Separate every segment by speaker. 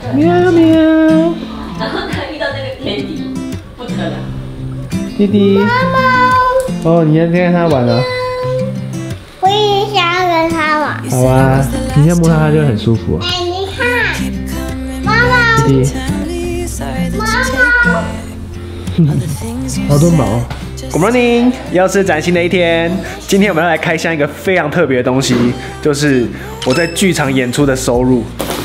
Speaker 1: 喵喵。
Speaker 2: 然后他遇到那个天敌，不得了。
Speaker 1: 弟弟。
Speaker 3: 猫猫。
Speaker 1: 哦，你要跟他玩了。
Speaker 3: 我也想要跟它玩。
Speaker 1: 好啊，你要摸它就很舒服啊。
Speaker 3: 哎，你看，猫猫。
Speaker 1: 弟弟。
Speaker 3: 猫猫。
Speaker 1: 好多毛。Good morning， 又是崭新的一天。今天我们要来开箱一个非常特别的东西，就是我在剧场演出的收入。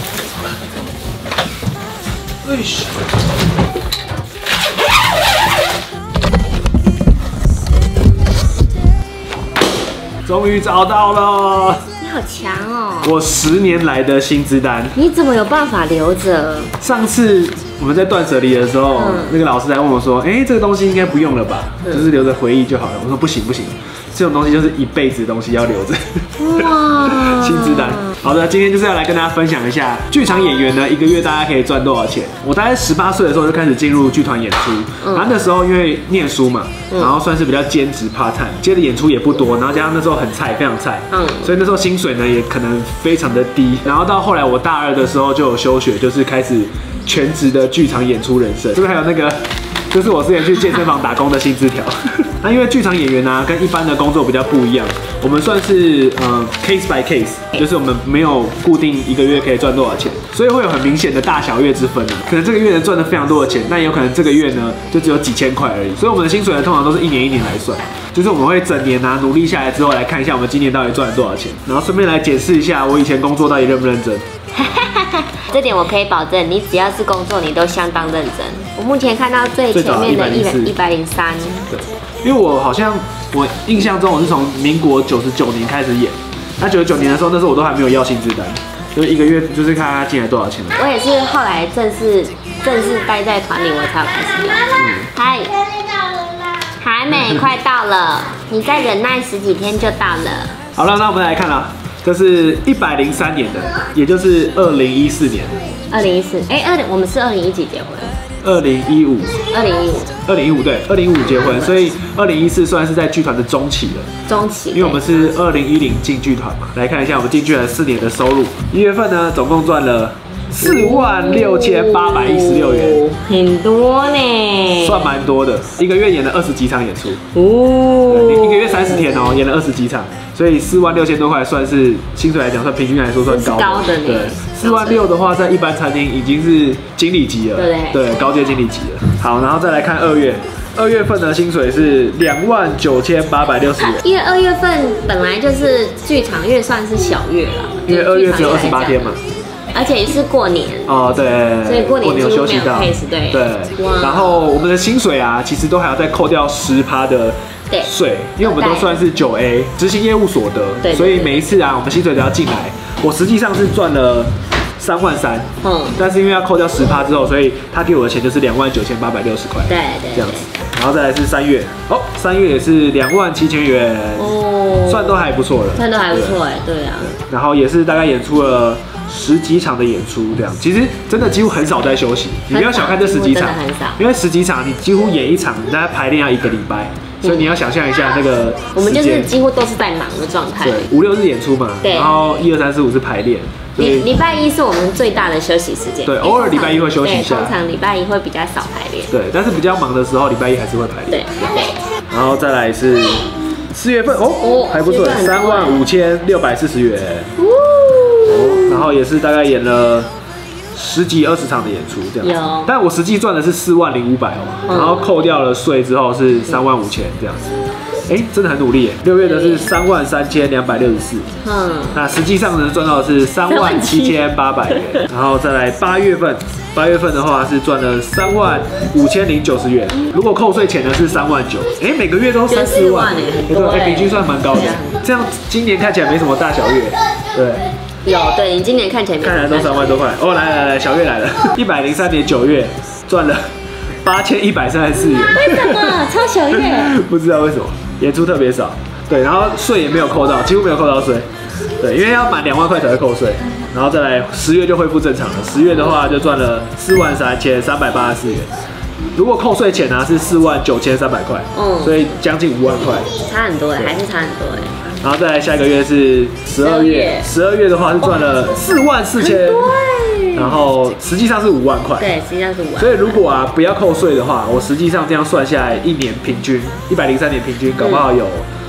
Speaker 1: 终于找到了！
Speaker 2: 你好强哦！
Speaker 1: 我10年来的薪资单。
Speaker 2: 你怎么有办法留着？
Speaker 1: 上次我们在断舍离的时候，那个老师在问我说：“哎，这个东西应该不用了吧？就是留着回忆就好了。”我说：“不行不行，这种东西就是一辈子的东西要留着。”哇！薪资单。好的，今天就是要来跟大家分享一下剧场演员呢，一个月大概可以赚多少钱。我大概18岁的时候就开始进入剧团演出，然后那时候因为念书嘛，然后算是比较兼职 part time， 接的演出也不多，然后加上那时候很菜，非常菜，所以那时候薪水呢也可能非常的低。然后到后来我大2的时候就有休学，就是开始全职的剧场演出人生。这边还有那个，就是我之前去健身房打工的薪资条。那因为剧场演员啊，跟一般的工作比较不一样，我们算是case by case， 就是我们没有固定一个月可以赚多少钱，所以会有很明显的大小月之分啊。可能这个月能赚的非常多的钱，但也有可能这个月呢就只有几千块而已。所以我们的薪水呢，通常都是一年一年来算，就是我们会整年啊努力下来之后来看一下我们今年到底赚了多少钱，然后顺便来检视一下我以前工作到底认不认真。
Speaker 2: 这点我可以保证，你只要是工作，你都相当认真。我目前看到最前面的103，
Speaker 1: 对，因为我好像我印象中我是从民国99年开始演，那99年的时候，那时候我都还没有要薪资单，就是一个月就是看他进来多少钱。
Speaker 2: 我也是后来正式待在团里，我才有开始要。嗨，还没，快到了，你再忍耐10几天就到了。
Speaker 1: 好了，那我们来看啦。这是103年的，也就是2014年。
Speaker 2: 2014，我们是2017结婚。
Speaker 1: 2015，对，2015结婚，所以2014算是在剧团的中期了。
Speaker 2: 中期，
Speaker 1: 因为我们是2010进剧团嘛。来看一下我们进剧团4年的收入，1月份呢，总共赚了46816元，
Speaker 2: 很多呢，
Speaker 1: 算蛮多的。一个月演了20几场演出，一个月30天哦，演了20几场，所以46000多块，算是薪水来讲，算平均来说算高的。对，46000的话，在一般餐厅已经是经理级了，对，高阶经理级了。好，然后再来看2月。2月份的薪水是29860元，
Speaker 2: 因为2月份本来就是剧场月，算是小月了，
Speaker 1: 因为2月只有28天嘛。
Speaker 2: 而且也是过年
Speaker 1: 哦，对，
Speaker 2: 所以过年
Speaker 1: 有休息到，对。然后我们的薪水啊，其实都还要再扣掉10%的税，因为我们都算是9A 执行业务所得，所以每一次啊，我们薪水都要进来。我实际上是赚了33000，但是因为要扣掉10%之后，所以他给我的钱就是29860块，
Speaker 2: 对，
Speaker 1: 这样子。然后再来是3月，3月也是27000元，算都还不错了，
Speaker 2: 算都还不错对啊。
Speaker 1: 然后也是大概演出了10几场的演出，这样其实真的几乎很少在休息。你不要小看这10几场，因为10几场你几乎演一场，你大概排练要1个礼拜，所以你要想象一下那个
Speaker 2: 我们就是几乎都是在忙的状态。
Speaker 1: 对，5、6日演出嘛，然后1、2、3、4、5是排练。
Speaker 2: 礼拜一是我们最大的休息时间。
Speaker 1: 对，偶尔礼拜一会休息一下。
Speaker 2: 通常礼拜一会比较少排练。
Speaker 1: 对，但是比较忙的时候，礼拜一还是会排练。
Speaker 2: 对。
Speaker 1: 然后再来是4月份还不错，35640元。然后也是大概演了10几20场的演出这样。但我实际赚的是40500然后扣掉了税之后是35000这样子。真的很努力6月的是33264，那实际上呢赚到的是37800元，然后再来8月份的话是赚了35090元，如果扣税前呢是39000，每个月都3、4万，平均算蛮高的，这样今年看起来没什么大小月，对，
Speaker 2: 对你今年看起来
Speaker 1: 都3万多块，来小月来了，103年9月赚了8134元，
Speaker 2: 为什么超小月？
Speaker 1: 不知道为什么。演出特别少，对，然后税也没有扣到，几乎没有扣到税，对，因为要满2万块才会扣税，然后再来10月就恢复正常了，10月的话就赚了43384元，如果扣税前呢是49300块，所以将近5万块，
Speaker 2: 差很多还是差很多
Speaker 1: 然后再来下一个月是12月，12月的话是赚了44000， 然后实际上是5万块。
Speaker 2: 对，实际上是5万。
Speaker 1: 所以如果不要扣税的话，我实际上这样算下来，一年平均103年平均，搞不好有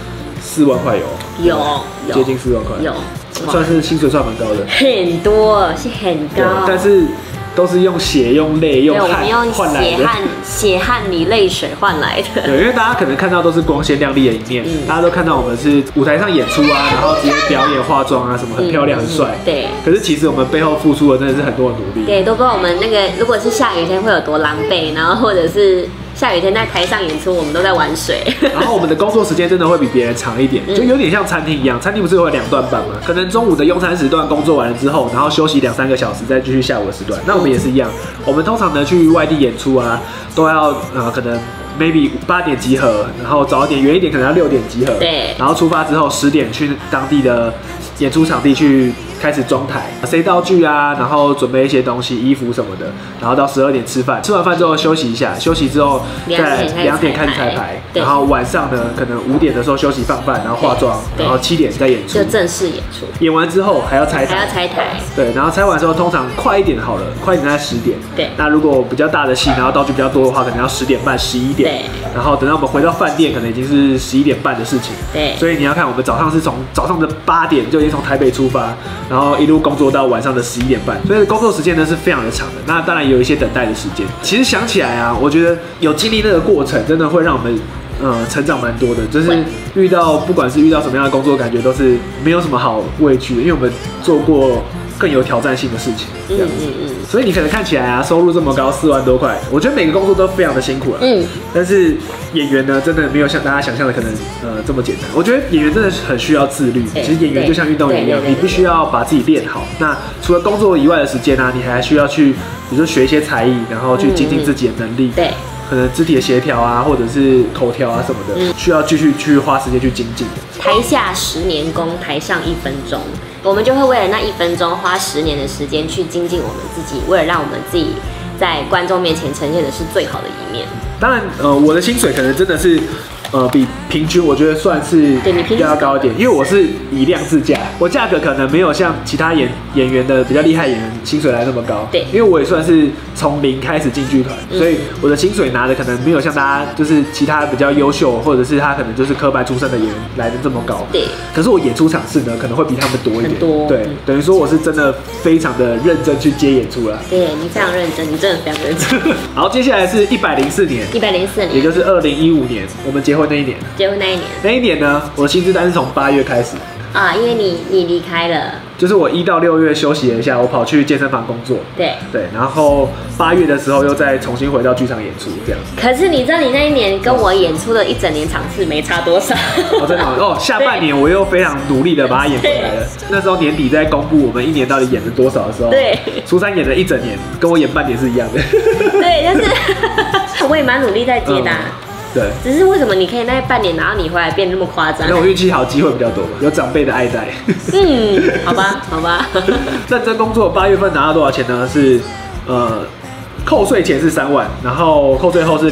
Speaker 1: 4万块有接近4万块，
Speaker 2: 有，
Speaker 1: 算是薪水算蛮高的，
Speaker 2: 很多是很高，
Speaker 1: 但是都是用血、用泪、用汗换来的，
Speaker 2: 血汗你泪水换来的。
Speaker 1: 对，因为大家可能看到都是光鲜亮丽的一面，大家都看到我们是舞台上演出啊，然后直接表演、化妆啊，什么很漂亮、很帅。
Speaker 2: 对。
Speaker 1: 可是其实我们背后付出的真的是很多的努力。
Speaker 2: 对，都不知道我们那个如果是下雨天会有多狼狈，然后或者是下雨天在台上演出，我们都在玩水。
Speaker 1: 然后我们的工作时间真的会比别人长一点，就有点像餐厅一样，餐厅不是会2段班吗？可能中午的用餐时段工作完了之后，然后休息2、3个小时，再继续下午的时段。那我们也是一样，我们通常呢去外地演出啊，都要可能 maybe 8点集合，然后早一点远一点可能要6点集合，
Speaker 2: 对，
Speaker 1: 然后出发之后10点去当地的演出场地去开始装台、塞道具啊，然后准备一些东西、衣服什么的，然后到12点吃饭，吃完饭之后休息一下，休息之后再2点开始彩排，然后晚上呢可能5点的时候休息放饭，然后化妆，然后7点再演出，
Speaker 2: 就正式演出。
Speaker 1: 演完之后还要拆台，对，然后拆完之后通常快一点好了，快一点在10点，
Speaker 2: 对。
Speaker 1: 那如果比较大的戏，然后道具比较多的话，可能要10点半、11点，
Speaker 2: 对。
Speaker 1: 然后等到我们回到饭店，可能已经是11点半的事情，
Speaker 2: 对。
Speaker 1: 所以你要看我们早上是从早上的8点就已经从台北出发，然后一路工作到晚上的11点半，所以工作时间呢是非常的长的。那当然有一些等待的时间。其实想起来啊，我觉得有经历那个过程，真的会让我们成长蛮多的。就是不管是遇到什么样的工作，感觉都是没有什么好畏惧的，因为我们做过更有挑战性的事情。所以你可能看起来收入这么高，4万多块，我觉得每个工作都非常的辛苦了。但是演员呢，真的没有像大家想象的可能这么简单。我觉得演员真的是很需要自律。其实演员就像运动员一样，你必须要把自己练好。那除了工作以外的时间呢，你还需要去，比如说学一些才艺，然后去精进自己的能力。
Speaker 2: 对。
Speaker 1: 可能肢体的协调啊，或者是口条啊什么的，需要继续去花时间去精进。
Speaker 2: 台下10年功，台上1分钟，我们就会为了那1分钟花10年的时间去精进我们自己，为了让我们自己在观众面前呈现的是最好的一面。
Speaker 1: 当然，我的薪水可能真的是。比平均我觉得算是比较高一点，因为我是以量制价，我价格可能没有像其他演员的比较厉害演员薪水来那么高。
Speaker 2: 对，
Speaker 1: 因为我也算是从0开始进剧团，所以我的薪水拿的可能没有像大家就是其他比较优秀，或者是他可能就是科班出身的演员来的这么高。
Speaker 2: 对，
Speaker 1: 可是我演出场次呢，可能会比他们多一点。
Speaker 2: 很多。
Speaker 1: 对，等于说我是真的非常的认真去接演出了。
Speaker 2: 对，你非常认真，你真的非常认真。
Speaker 1: 好，接下来是104年，也就是2015年，我们结婚那一年。那一年呢，我的薪资单是从8月开始
Speaker 2: 啊，因为你离开了，
Speaker 1: 就是我1到6月休息了一下，我跑去健身房工作，
Speaker 2: 对，
Speaker 1: 然后8月的时候又再重新回到剧场演出这样。
Speaker 2: 可是你知道你那一年跟我演出的1整年场次没差多少。
Speaker 1: 真的下半年我又非常努力的把它演回来了。那时候年底在公布我们1年到底演了多少的时候，
Speaker 2: 对，
Speaker 1: 初3演了1整年，跟我演半年是一样的。
Speaker 2: 对，就是我也蛮努力在接的。
Speaker 1: 对，
Speaker 2: 只是为什么你可以那半年，然后你回来变那么夸张？
Speaker 1: 因为我运气好，机会比较多，有长辈的爱戴。
Speaker 2: 好吧。
Speaker 1: 认真工作，8月份拿到多少钱呢？是扣税前是3万，然后扣税后是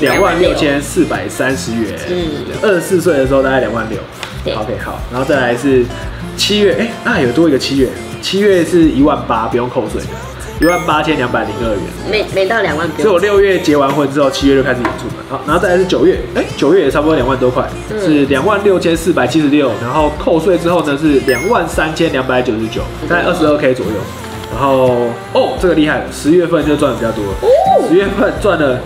Speaker 1: 26430元。24岁的时候大概2万6。OK， 好，然后再来是7月，有多一个7月，7月是1万8，不用扣税的。1820202元，
Speaker 2: 没到2万，
Speaker 1: 所以我6月结完婚之后，7月就开始演出嘛。好，然后再来是9月，9月也差不多2万多块，是26476，然后扣税之后呢是23299，大概22K 左右。然后这个厉害了，10月份就赚的比较多了，10月份赚了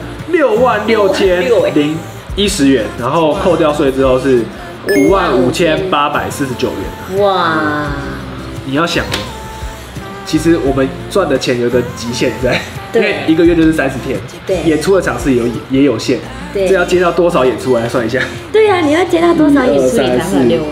Speaker 1: 66010元，然后扣掉税之后是55849元。
Speaker 2: 哇！
Speaker 1: 你要想。其实我们赚的钱有个极限在，因为1个月就是30天，
Speaker 2: 对，
Speaker 1: 演出的场次也有限，对，这要接到多少演出我来算一下。
Speaker 2: 对啊，你要接到多少演出你才会有6万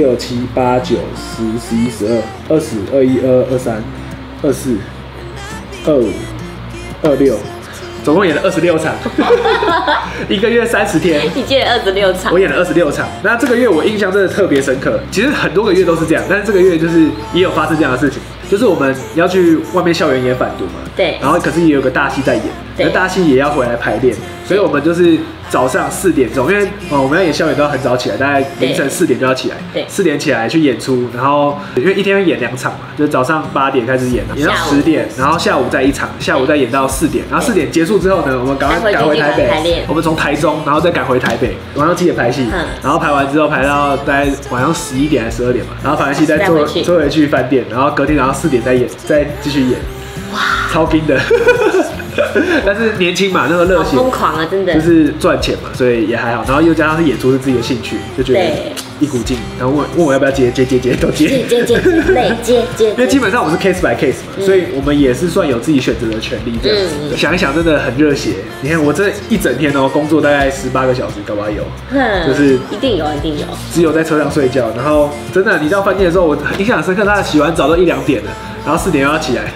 Speaker 1: ？5、6、7、8、9、10、11、12、20、21、22、23、24、25、26，总共演了26场，1个月30天，
Speaker 2: 你接了26场，
Speaker 1: 我演了26场。那这个月我印象真的特别深刻，其实很多个月都是这样，但是这个月就是也有发生这样的事情。就是我们要去外面校园演反毒嘛，
Speaker 2: 对，
Speaker 1: 然后可是也有个大戏在演，那大戏也要回来排练， 所以我们就是早上4点钟，因为我们要演校园都要很早起来，大概凌晨4点就要起来，
Speaker 2: 对
Speaker 1: ，4点起来去演出，然后因为一天会演2场嘛，就是早上8点开始演，演到10点，然后下午再1场，下午再演到4点，然后4点结束之后呢，我们赶快赶回台北，我们从台中，然后再赶回台北，晚上7点排戏，然后排完之后排到大概晚上11点还是12点嘛，然后排完戏再坐回去饭店，然后隔天早上4点再演，再继续演，哇，超拼的。但是年轻嘛，那个热血，
Speaker 2: 疯狂啊，真的，
Speaker 1: 就是赚钱嘛，所以也还好。然后又加上是演出是自己的兴趣，就觉得一股劲。然后问我要不要接，都接，
Speaker 2: 累接。
Speaker 1: 因为基本上我们是 case by case 嘛，所以我们也是算有自己选择的权利这样子。想一想，真的很热血。你看我这一整天工作大概18个小时，搞不好有，就是
Speaker 2: 一定有，
Speaker 1: 只有在车上睡觉。然後真的，你到饭店的时候，我印象很深刻，他洗完澡都1、2点了。然后4点又要起来，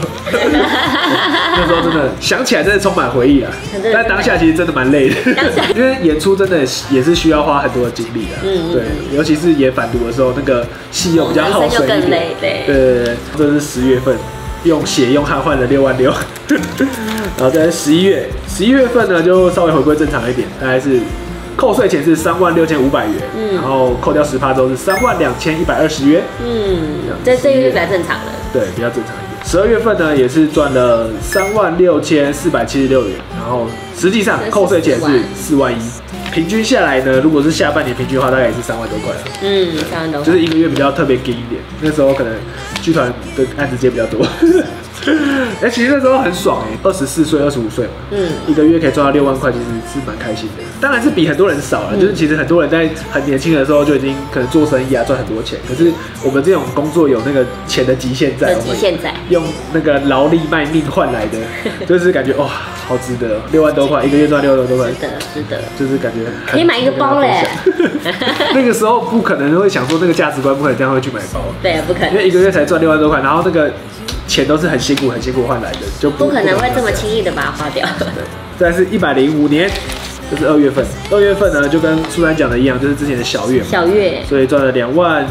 Speaker 1: 那时候真的想起来真的充满回忆啊。但当下其实真的蛮累的，因为演出真的也是需要花很多的精力的。对，尤其是演反毒的时候，那个戏又比较耗水一点。对，这是10月份用血用汗换了6万6，然后在11月份呢就稍微回归正常一点，大概是。扣税前是36500元，然后扣掉10%之后是32120元，
Speaker 2: 这个月比较正常了，
Speaker 1: 对，比较正常一点。12月份呢也是赚了36476元，然后实际上扣税前是4万1，平均下来呢，如果是下半年平均的话，大概也是3万多块了。
Speaker 2: 3万多，
Speaker 1: 就是一个月比较特别紧一点，那时候可能剧团的案子接比较多。其实那时候很爽24岁、25岁嘛，一个月可以赚到6万块，其实是蛮开心的。当然是比很多人少了，就是其实很多人在很年轻的时候就已经可能做生意啊，赚很多钱。可是我们这种工作有那个钱的极限在，用那个劳力卖命换来的，就是感觉哇，好值得，6万多块一个月赚6万多块，
Speaker 2: 值得，
Speaker 1: 就是感觉
Speaker 2: 可以买一个包嘞。
Speaker 1: 那个时候不可能会想说那个价值观不可能这样会去买包，
Speaker 2: 对，不可能，
Speaker 1: 因为一个月才赚6万多块，然后那个。钱都是很辛苦换来的，就
Speaker 2: 不可能会这么轻易的把它花掉。
Speaker 1: 对，再来是105年，就是2月份。2月份呢，就跟苏珊讲的一样，就是之前的小月，所以赚了2万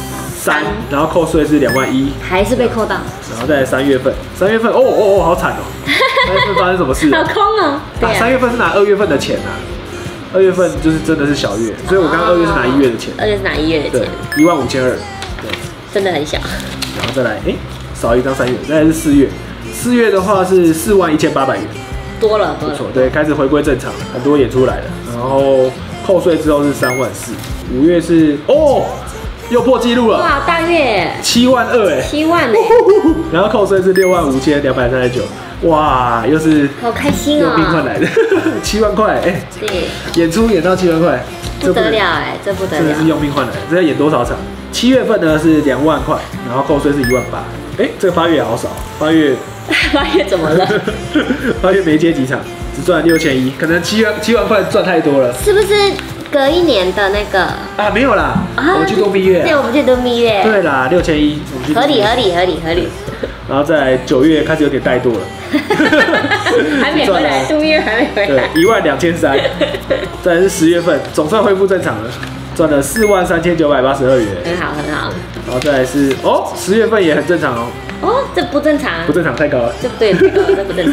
Speaker 1: 3，然后扣税是2万1，
Speaker 2: 还是被扣到。
Speaker 1: 然后再来3月份，3月份好惨哦！3月份发生什么事？
Speaker 2: 好空哦。
Speaker 1: 对啊，3月份是拿2月份的钱啊，2月份就是真的是小月，所以我刚刚2月是拿1月的钱。
Speaker 2: 2月是拿1月的钱
Speaker 1: ，15200，对，
Speaker 2: 真的很小。
Speaker 1: 然后再来，少一张3月，再来是4月。4月的话是41800元，
Speaker 2: 多了，
Speaker 1: 不错，对，开始回归正常，很多演出来了。然后扣税之后是3万4。5月是又破纪录了，
Speaker 2: 哇，大月
Speaker 1: 7万2
Speaker 2: 7万
Speaker 1: 然后扣税是65239，哇，又是
Speaker 2: 好开心
Speaker 1: 用命换来的7万块，对，演出演到7万块，
Speaker 2: 不得了这不得了，
Speaker 1: 真的是用命换来的。这要演多少场？7月份呢是2万块，然后扣税是18000。这个8月也好少，8月
Speaker 2: 怎么了
Speaker 1: ？8月没接几场，只赚6100，可能7万块赚太多了，
Speaker 2: 是不是？隔一年的那个
Speaker 1: 没有啦，我们去度蜜月，
Speaker 2: 对，我们去度蜜月，
Speaker 1: 对啦，6100，
Speaker 2: 合理。
Speaker 1: 然后在9月开始有点怠惰了，
Speaker 2: 还没回来，度蜜月还没回来，
Speaker 1: 对，12300。再来是10月份，总算恢复正常了。赚了43982元，
Speaker 2: 很好。
Speaker 1: 然后再来是10月份也很正常
Speaker 2: 这不正常，
Speaker 1: 不正常，太高了，
Speaker 2: 这不正常。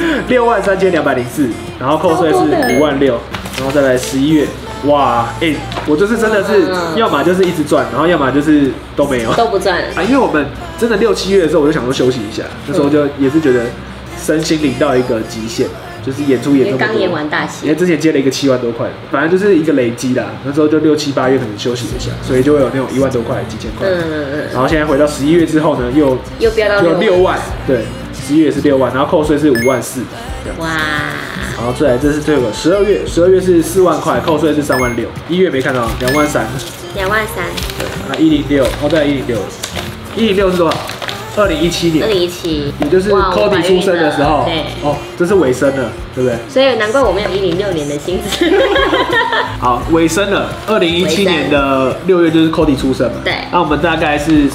Speaker 1: 63204，然后扣税是56000，然后再来11月，哇，我就是真的是，要么就是一直赚，然后要么就是都没有，
Speaker 2: 都不赚
Speaker 1: 因为我们真的6、7月的时候，我就想说休息一下，那时候就也是觉得身心灵到一个极限。就是演出演这么多，
Speaker 2: 刚演完大戏，
Speaker 1: 因为之前接了一个7万多块，反正就是一个累积啦。那时候就6、7、8月可能休息一下，所以就会有那种1万多块、几千块。然后现在回到11月之后呢，又
Speaker 2: 飙到
Speaker 1: 6万，对，11月也是6万，然后扣税是5万4。
Speaker 2: 哇！
Speaker 1: 然后再来这是最后个12月是4万块，扣税是3万6。1月没看到2万3。
Speaker 2: 2万3。
Speaker 1: 对，106，再来106是多少？2017年
Speaker 2: ，2017，
Speaker 1: 也就是 Cody 出生的时候，
Speaker 2: 对，
Speaker 1: 这是尾声了，对不对？
Speaker 2: 所以难怪我们有106年的薪资。
Speaker 1: 好，尾声了，2017年的6月就是 Cody 出生嘛，
Speaker 2: 对。
Speaker 1: 那我们大概是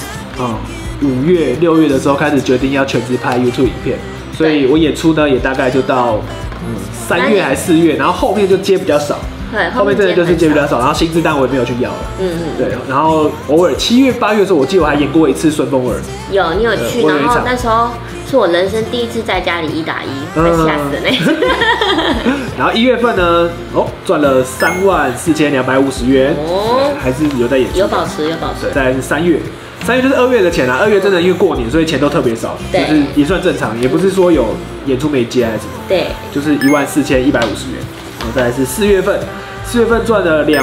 Speaker 1: 5月、6月的时候开始决定要全职拍 YouTube 影片，所以我演出呢也大概就到3月还是4月，然后后面就接比较少。
Speaker 2: 对，
Speaker 1: 后面真的就是接比较少，然后薪资单我也没有去要了。对，然后偶尔7月、8月的时候，我记得我还演过一次顺风耳。
Speaker 2: 你有去，然后那时候是我人生第一次在家里1打1，会吓死人欸。
Speaker 1: 然后1月份呢，赚了34250元，还是有在演出，
Speaker 2: 有保持。
Speaker 1: 对，再来是3月。3月就是2月的钱啦，2月真的因为过年，所以钱都特别少，就是也算正常，也不是说有演出没接还是什么，
Speaker 2: 对，
Speaker 1: 就是14150元。然后再来是4月份，4月份赚了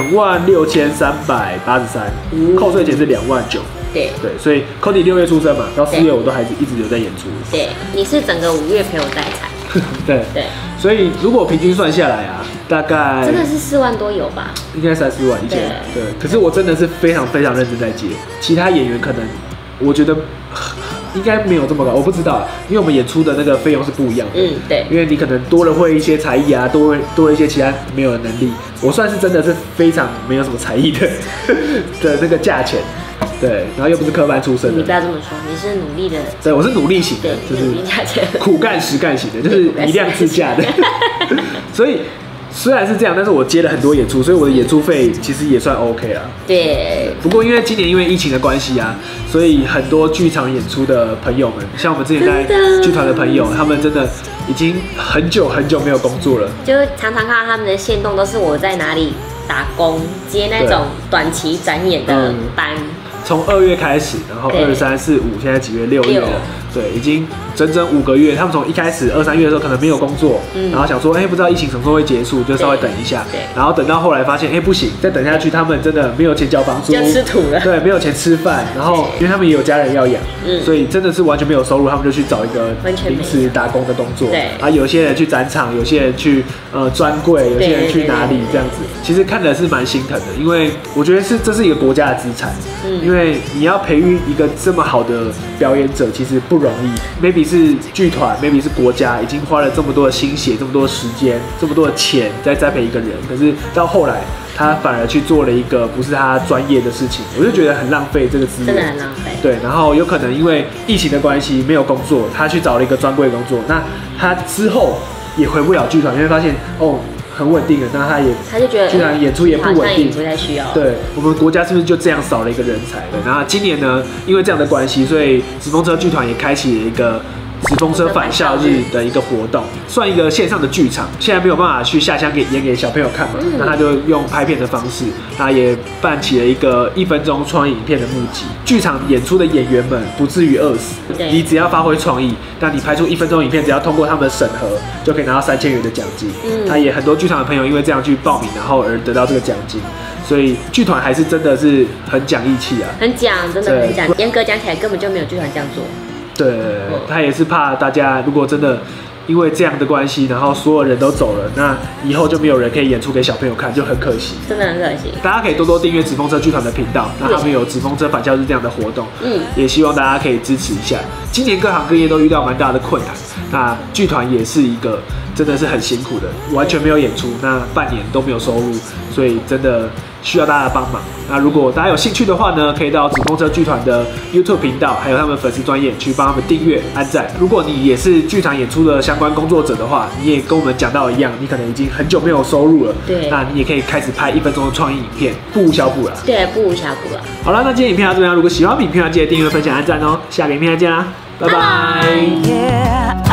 Speaker 1: 26383，扣税钱是29000。对，所以 Cody 6月出生嘛，到4月我都还是一直有在演出。
Speaker 2: 对，你是整个5月陪我带财。
Speaker 1: 对，所以如果平均算下来啊，大概
Speaker 2: 真的是4万多有吧？
Speaker 1: 应该30万以前。对，可是我真的是非常非常认真在接，其他演员可能我觉得应该没有这么高，我不知道，因为我们演出的那个费用是不一样的。
Speaker 2: 对，
Speaker 1: 因为你可能多了会一些才艺啊，多了一些其他没有的能力，我算是真的是非常没有什么才艺的那个价钱。对，然后又不是科班出身的。
Speaker 2: 你不要这么说，你是努力的。
Speaker 1: 对，我是努力型的，就是苦干实干型的，就是以量制价的。所以虽然是这样，但是我接了很多演出，所以我的演出费其实也算 OK 啦。
Speaker 2: 对。
Speaker 1: 不过因为今年因为疫情的关系啊，所以很多剧场演出的朋友们，像我们之前在剧团的朋友，他们真的已经很久没有工作了。
Speaker 2: 就常常看到他们的限动都是我在哪里打工接那种短期展演的班。
Speaker 1: 从2月开始，然后2、3、4、5，现在几月？6月了。对，已经整整5个月。他们从一开始2、3月的时候可能没有工作，然后想说，不知道疫情什么时候会结束，就稍微等一下。然后等到后来发现，不行，再等下去他们真的没有钱交房租，
Speaker 2: 就吃土了。
Speaker 1: 对，没有钱吃饭。然后因为他们也有家人要养，所以真的是完全没有收入，他们就去找一个临时打工的工作。对。啊，有些人去展场，有些人去专柜，有些人去哪里这样子。其实看的是蛮心疼的，因为我觉得这是一个国家的资产。因为你要培育一个这么好的表演者，其实不容易。maybe 是剧团 ，maybe 是国家，已经花了这么多的心血、这么多的时间、这么多的钱在栽培一个人，可是到后来他反而去做了一个不是他专业的事情，我就觉得很浪费这个资源，
Speaker 2: 真的很浪费。
Speaker 1: 对，然后有可能因为疫情的关系没有工作，他去找了一个专柜工作，那他之后也回不了剧团，因为发现很稳定了，那他就觉得剧团演出也不稳定，
Speaker 2: 不太需要。
Speaker 1: 对，我们国家是不是就这样少了一个人才？对，然后今年呢，因为这样的关系，所以纸风车剧团也开启了一个纸风车返校日的一个活动，算一个线上的剧场。现在没有办法去下乡演给小朋友看嘛，那他就用拍片的方式，他也办起了一个1分钟创意影片的募集。剧场演出的演员们不至于饿死，你只要发挥创意，那你拍出1分钟影片，只要通过他们的审核，就可以拿到3000元的奖金。那也很多剧场的朋友因为这样去报名，然后而得到这个奖金。所以剧团还是真的是很讲义气啊，
Speaker 2: 很讲，真的很讲。严格讲起来，根本就没有剧团这样做。
Speaker 1: 对，他也是怕大家如果真的因为这样的关系，然后所有人都走了，那以后就没有人可以演出给小朋友看，就很可惜，
Speaker 2: 真的很可惜。
Speaker 1: 大家可以多多订阅纸风车剧团的频道，那他们有纸风车返校日这样的活动，也希望大家可以支持一下。今年各行各业都遇到蛮大的困难，那剧团也是一个真的是很辛苦的，完全没有演出，那半年都没有收入，所以真的需要大家的帮忙。那如果大家有兴趣的话呢，可以到纸风车剧团的 YouTube 频道，还有他们粉丝专页去帮他们订阅、按赞。如果你也是剧场演出的相关工作者的话，你也跟我们讲到一样，你可能已经很久没有收入了，
Speaker 2: 对，
Speaker 1: 那你也可以开始拍1分钟的创意影片，不无小补啦。
Speaker 2: 对，不无小补了。
Speaker 1: 好了，那今天影片到这边，如果喜欢影片，记得订阅、分享、按赞哦。下个影片再见啦，拜拜。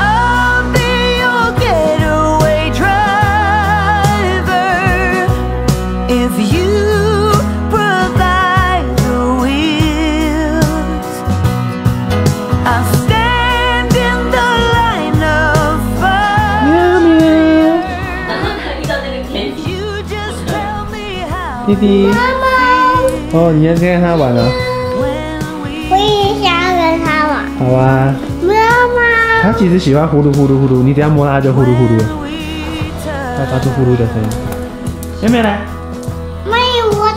Speaker 1: 弟弟，
Speaker 3: 妈妈，
Speaker 1: 哦，你要跟他玩了？
Speaker 3: 我也想要跟他玩。
Speaker 1: 好啊。
Speaker 3: 妈妈，
Speaker 1: 他其实喜欢呼噜呼噜呼噜，你等下摸他就呼噜呼噜，他发出呼噜的声音。妹妹来。